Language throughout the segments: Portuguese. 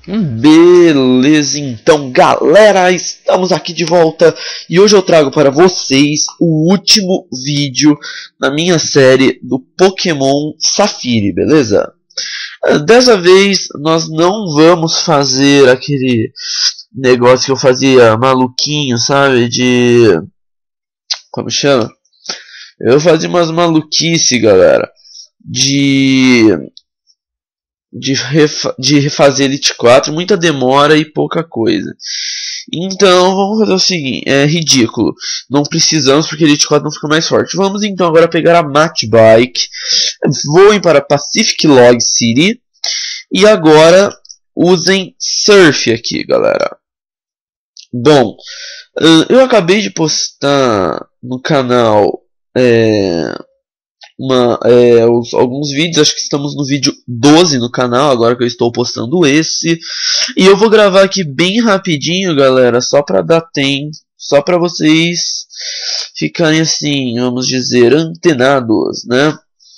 Beleza, então galera, estamos aqui de volta e hoje eu trago para vocês o último vídeo na minha série do Pokémon Safiri, beleza? Dessa vez nós não vamos fazer aquele negócio que eu fazia maluquinho, sabe? Como chama? Eu fazia umas maluquice, galera, de de refazer Elite 4, muita demora e pouca coisa. Então vamos fazer o seguinte, é ridículo, não precisamos porque Elite 4 não fica mais forte. Vamos então agora pegar a Match Bike, voem para Pacific Log City e agora usem Surf aqui, galera. Bom, eu acabei de postar no canal alguns vídeos, acho que estamos no vídeo 12 no canal, agora que eu estou postando esse. E eu vou gravar aqui bem rapidinho, galera, só para dar tempo, só para vocês ficarem assim, vamos dizer, antenados, né?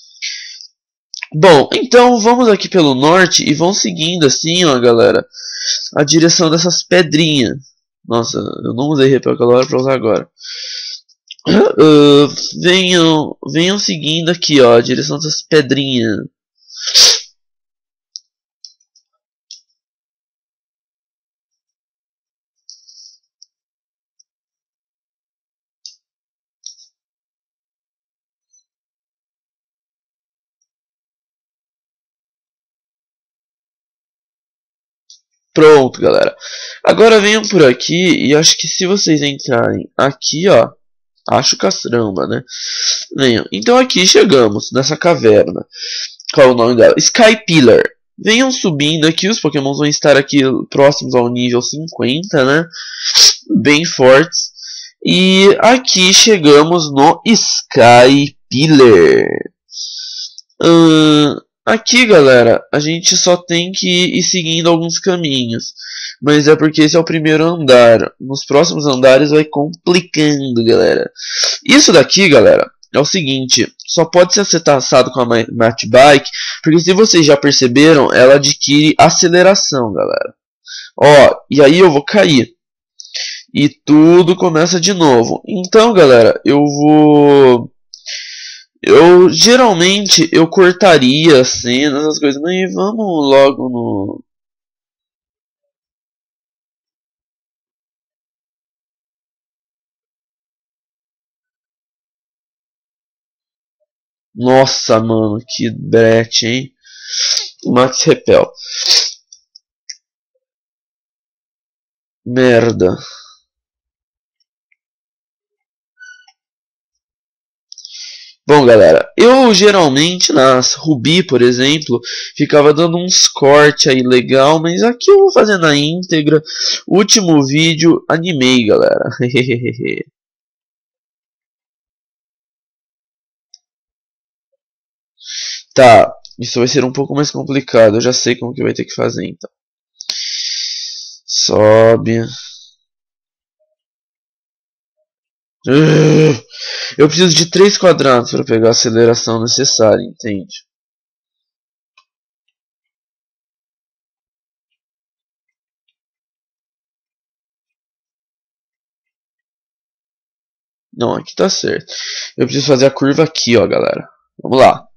Bom, então vamos aqui pelo norte e vão seguindo assim, ó, galera, a direção dessas pedrinhas. Nossa, eu não usei repel aquela hora para usar agora. Venham seguindo aqui, ó, a direção dessas pedrinhas. Pronto, galera. Agora venham por aqui e acho que se vocês entrarem aqui, ó, acho castramba, né? Venham. Então aqui chegamos nessa caverna. Qual é o nome dela? Sky Pillar. Venham subindo aqui, os Pokémons vão estar aqui próximos ao nível 50, né? Bem fortes. E aqui chegamos no Sky Pillar. Aqui, galera, a gente só tem que ir seguindo alguns caminhos. Mas é porque esse é o primeiro andar. Nos próximos andares vai complicando, galera. Isso daqui, galera, é o seguinte. Só pode ser acessado com a Match Bike. Porque se vocês já perceberam, ela adquire aceleração, galera. Ó, e aí eu vou cair. E tudo começa de novo. Então, galera, geralmente eu cortaria as cenas, essas coisas, mas vamos logo no... Nossa, mano, que brete, hein? Max Repel. Merda. Bom, galera, eu geralmente nas Ruby, por exemplo, ficava dando uns cortes aí legal, mas aqui eu vou fazer na íntegra. Último vídeo, animei, galera. Tá, isso vai ser um pouco mais complicado, eu já sei como que vai ter que fazer, então. Sobe. Eu preciso de 3 quadrados para pegar a aceleração necessária, entende? Não, aqui tá certo. Eu preciso fazer a curva aqui, ó, galera. Vamos lá.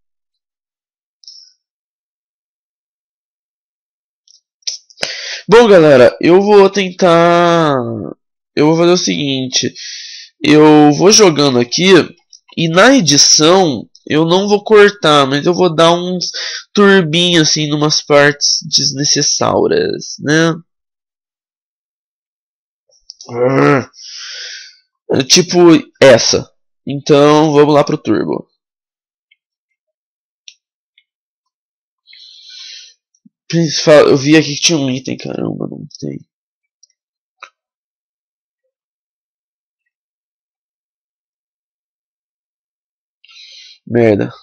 Bom, galera, eu vou tentar... Eu vou fazer o seguinte. Eu vou jogando aqui e na edição eu não vou cortar, mas eu vou dar uns turbinhos assim numas partes desnecessárias, né? Tipo essa. Então vamos lá pro turbo. Eu vi aqui que tinha um item, caramba, não tem. Merda.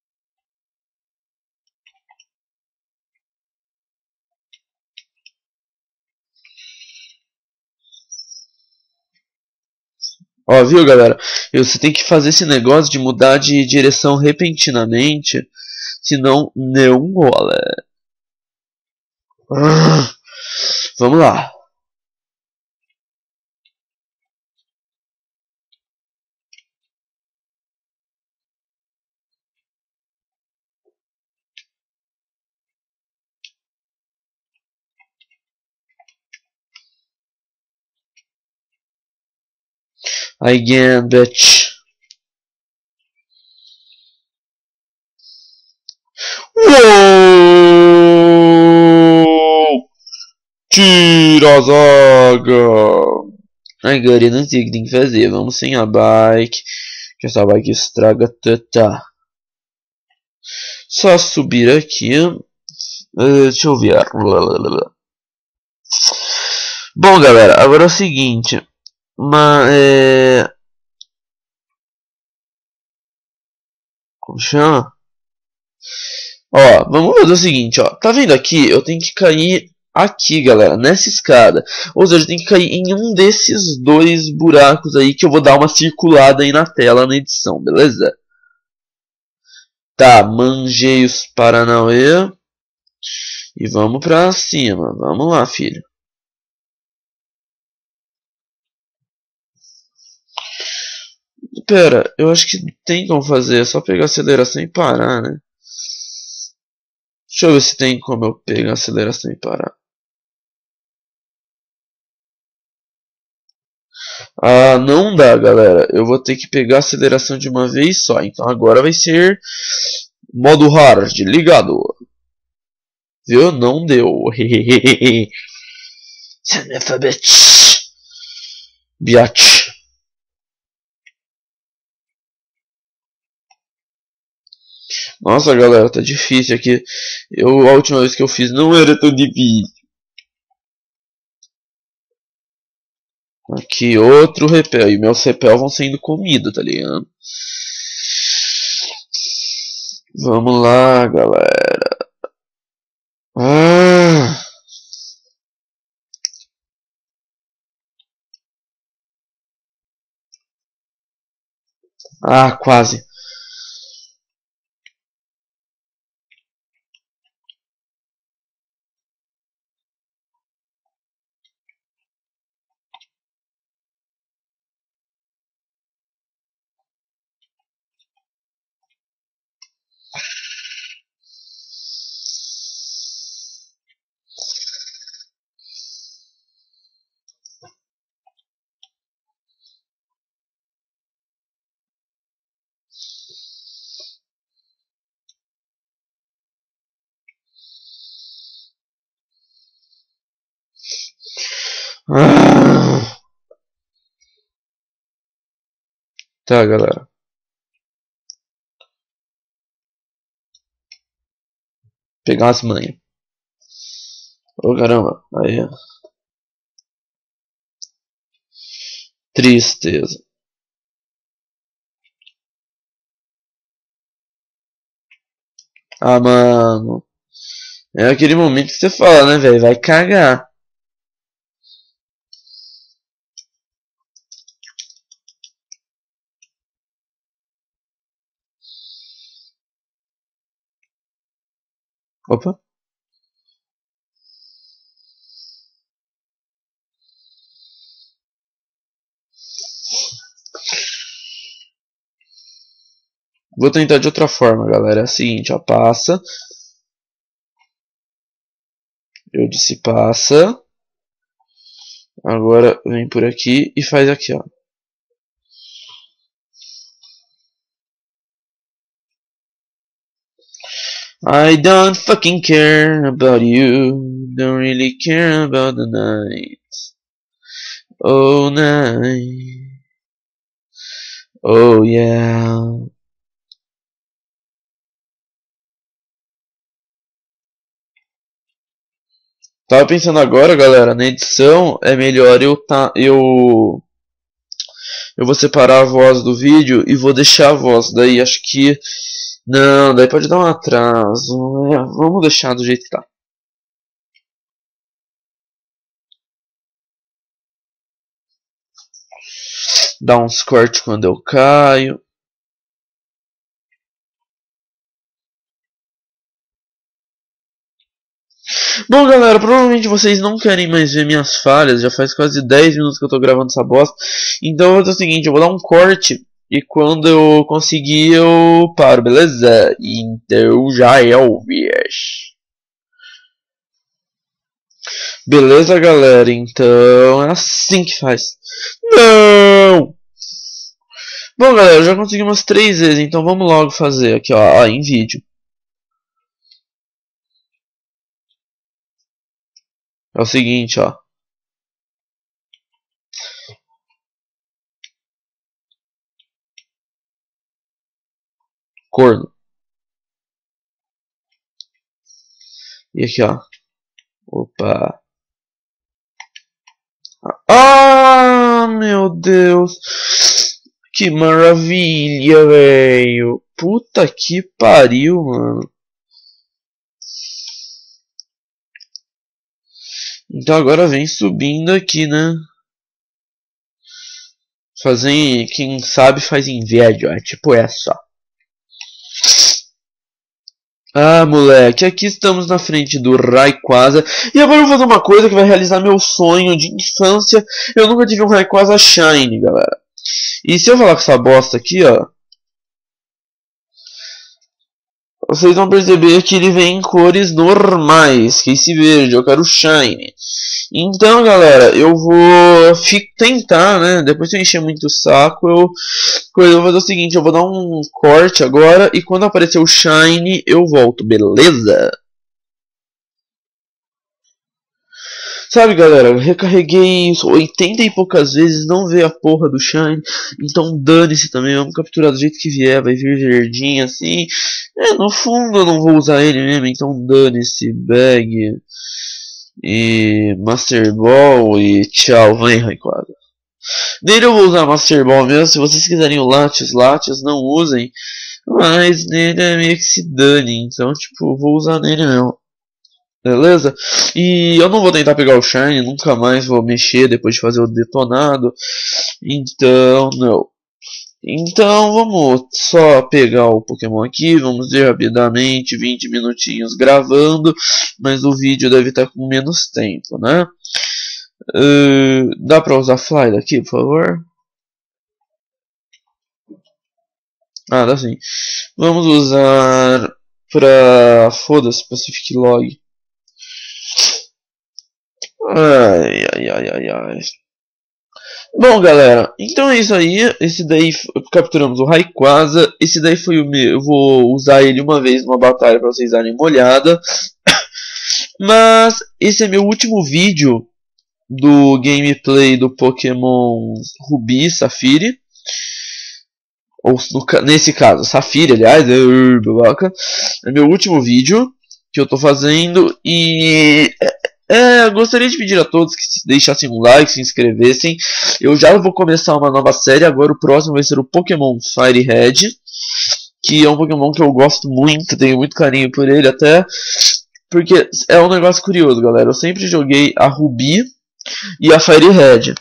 Ó, viu, galera? Você tem que fazer esse negócio de mudar de direção repentinamente, senão não rola. Vamos lá. Again, bitch. Uou! Tira a zaga! Agora eu não sei o que tem que fazer. Vamos sem a bike. Que essa bike estraga tata. Só subir aqui. Deixa eu ver. Bom, galera, agora é o seguinte. Como chama? Ó, vamos fazer o seguinte, ó. Tá vendo aqui? Eu tenho que cair aqui, galera, nessa escada. Ou seja, eu tenho que cair em um desses dois buracos aí que eu vou dar uma circulada aí na tela na edição, beleza? Tá, manjei os Paranauê. E vamos pra cima. Vamos lá, filho. Pera, eu acho que tem como fazer. É só pegar a aceleração e parar, né? Deixa eu ver se tem como eu pegar a aceleração e parar. Ah, não dá, galera. Eu vou ter que pegar a aceleração de uma vez só. Então agora vai ser modo hard, ligado. Viu? Não deu. Son of a bitch. Biatch. Nossa, galera, tá difícil aqui. A última vez que eu fiz não era tão difícil. Aqui outro repel. E meus repel vão sendo comidos, tá ligado? Vamos lá, galera. Ah, quase. Ah. Tá, galera. Pegar umas manhas. Ô, caramba. Aí. Tristeza. Ah, mano. É aquele momento que você fala, né, velho? Vai cagar. Opa. Vou tentar de outra forma, galera. É o seguinte, ó. Passa. Eu disse passa. Agora vem por aqui e faz aqui, ó. I don't fucking care about you. Don't really care about the night. Oh, night. Oh, yeah. Tava pensando agora, galera, na edição é melhor eu vou separar a voz do vídeo e vou deixar a voz. Daí acho que não, daí pode dar um atraso. Vamos deixar do jeito que tá. Dá uns cortes quando eu caio. Bom, galera, provavelmente vocês não querem mais ver minhas falhas. Já faz quase 10 minutos que eu tô gravando essa bosta. Então eu vou fazer o seguinte, eu vou dar um corte. E quando eu conseguir, eu paro, beleza? Então já é o viés. Beleza, galera? Então é assim que faz. Não! Bom, galera, eu já consegui umas 3 vezes. Então vamos logo fazer aqui, ó em vídeo. É o seguinte, ó. Corno. E aqui, ó. Opa. Ah, meu Deus. Que maravilha, velho. Puta que pariu, mano. Então agora vem subindo aqui, né? Fazem, quem sabe faz em vídeo, é tipo essa. Ah, moleque, aqui estamos na frente do Rayquaza. E agora eu vou fazer uma coisa que vai realizar meu sonho de infância. Eu nunca tive um Rayquaza Shine, galera. E se eu falar com essa bosta aqui, ó, vocês vão perceber que ele vem em cores normais, que é esse verde, eu quero Shine. Então, galera, eu vou tentar, né? Depois que eu encher muito o saco, eu vou fazer o seguinte, eu vou dar um corte agora e quando aparecer o Shine, eu volto, beleza? Sabe, galera, eu recarreguei isso 80 e poucas vezes, não veio a porra do Shine, então dane-se também, vamos capturar do jeito que vier, vai vir verdinho assim. No fundo eu não vou usar ele mesmo, então dane-se, bag e Master Ball e tchau, vem Rayquaza. Nele eu vou usar Master Ball mesmo, se vocês quiserem o Latios, não usem, mas nele é meio que se dane, então tipo, vou usar nele mesmo. Beleza? E eu não vou tentar pegar o Shine, nunca mais vou mexer depois de fazer o detonado. Então, não. Então, vamos só pegar o Pokémon aqui. Vamos ver rapidamente, 20 minutinhos gravando. Mas o vídeo deve estar com menos tempo, né? Dá pra usar Fly daqui, por favor? Ah, dá sim. Vamos usar pra... Foda-se, Pacific Log. Ai, ai, ai, ai, ai. Bom, galera, então é isso aí. Esse daí capturamos o Rayquaza. Esse daí foi o meu. Eu vou usar ele uma vez numa batalha para vocês darem uma olhada. Mas esse é meu último vídeo do gameplay do Pokémon Rubi e Safiri. Ou nesse caso, Safiri, aliás, é meu último vídeo que eu tô fazendo. E gostaria de pedir a todos que deixassem um like, se inscrevessem. Eu já vou começar uma nova série, agora o próximo vai ser o Pokémon Fire Red, que é um Pokémon que eu gosto muito, tenho muito carinho por ele até, porque é um negócio curioso, galera. Eu sempre joguei a Ruby e a Fire Red.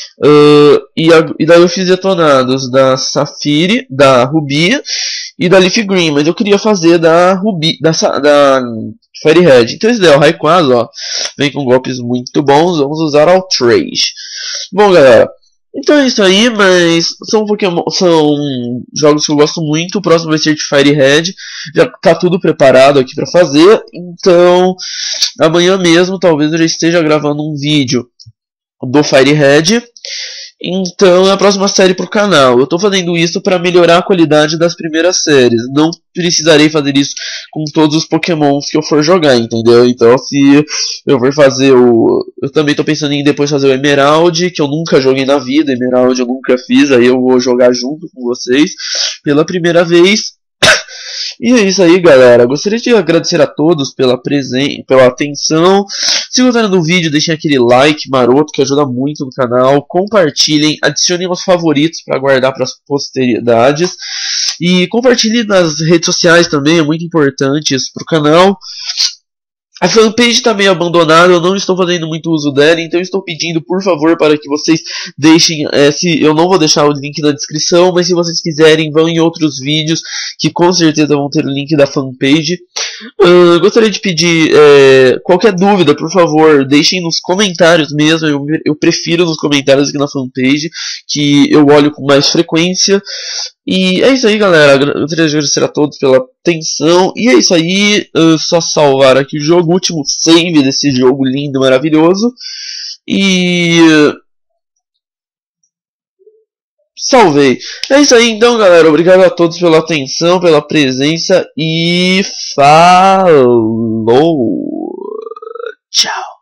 E daí eu fiz detonados da Safiri, da Ruby e da Leaf Green, mas eu queria fazer da Ruby, da Fire Red. Então esse daí é o Rayquaza, ó, vem com golpes muito bons, vamos usar Outrage. Bom, galera, então é isso aí, mas são jogos que eu gosto muito. O próximo vai ser de Fire Red, já tá tudo preparado aqui pra fazer, então amanhã mesmo talvez eu já esteja gravando um vídeo do Fire Red. Então é a próxima série pro canal. Eu tô fazendo isso para melhorar a qualidade das primeiras séries. Não precisarei fazer isso com todos os Pokémons que eu for jogar, entendeu? Então se eu for fazer eu também tô pensando em depois fazer o Emerald, que eu nunca joguei na vida. Emerald eu nunca fiz, aí eu vou jogar junto com vocês pela primeira vez. E é isso aí, galera. Gostaria de agradecer a todos pela atenção. Se gostaram do vídeo, deixem aquele like maroto que ajuda muito no canal. Compartilhem, adicionem aos favoritos para guardar para as posteridades. E compartilhem nas redes sociais também, é muito importante isso para o canal. A fanpage está meio abandonada, eu não estou fazendo muito uso dela, então estou pedindo, por favor, para que vocês deixem, eu não vou deixar o link na descrição, mas se vocês quiserem, vão em outros vídeos, que com certeza vão ter o link da fanpage. Gostaria de pedir qualquer dúvida, por favor, deixem nos comentários mesmo. Eu prefiro nos comentários aqui na fanpage, que eu olho com mais frequência. E é isso aí, galera. Gostaria de agradecer a todos pela atenção. E é isso aí. Só salvar aqui o jogo, o último save desse jogo lindo, maravilhoso. E salvei. É isso aí então, galera. Obrigado a todos pela atenção, pela presença e falou. Tchau.